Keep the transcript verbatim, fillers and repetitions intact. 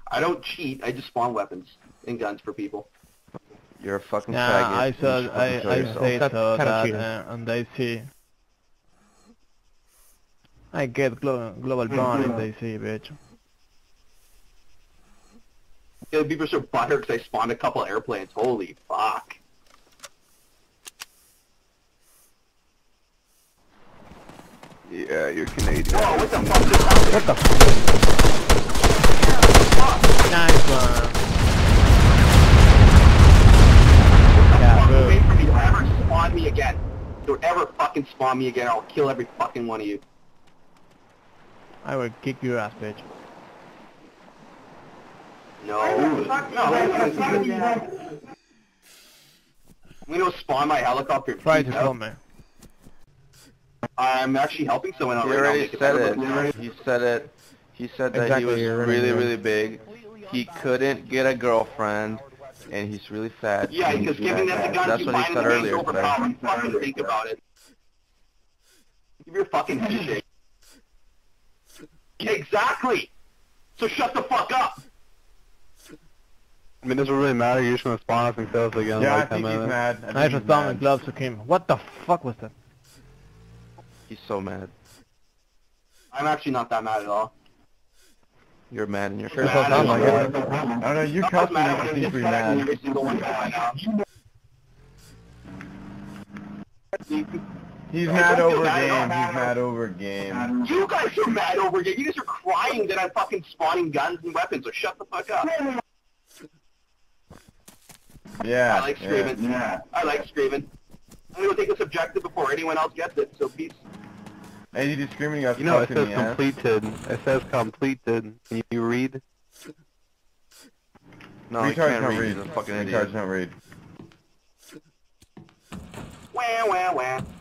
I don't cheat. I just spawn weapons and guns for people. You're a fucking Yeah, faggot. I You saw, should I, fucking show I yourself. say That's so kinda that cheating. uh, on DayZ. I get glo global bond in DayZ, bitch. Yeah, people are so butthurt because I spawned a couple airplanes. Holy fuck. Yeah, you're Canadian. Whoa, what the fuck just happened? What the fuck? Nice one. Yeah, Fuck boo. away from me. Don't ever spawn me again. Don't ever fucking spawn me again. I'll kill every fucking one of you. I will kick your ass, bitch. No. No. We don't spawn my helicopter. Try to please, kill no. me. I'm actually helping someone out He right now. already make it said better. it. He said it. He said that Exactly, he was you're running really, around. really big. He couldn't get a girlfriend, and he's really fat. Yeah, and because he's giving them the guns That's you what he find said in the game is earlier today. overpowering. Fucking think about it. Give your fucking head a shake. Exactly! So shut the fuck up! I mean, does it really matter? You're just gonna spawn us and kill us again in Yeah, I like ten think he's minutes. mad. I think I he's just found my mad. gloves to him. What the fuck was that? He's so mad. I'm actually not that mad at all. You're mad in your Sure face. does sound like it. I don't know, you I'm cussing mad me at seems this pretty guy and mad. every single one right now. He's Hey, mad don't feel over bad, game, don't he's matter. mad over game. You guys are mad over it. You guys are crying that I'm fucking spawning guns and weapons, so shut the fuck up. Yeah, I like screaming. yeah. I like screaming. I'm gonna take this objective before anyone else gets it, so peace. Hey, he's screaming us You know, it cussing says me, ass. completed. It says completed. Can you read? No, he Retards can't don't read. read. He's a fucking Retards idiot. don't read. Wah, wah, wah.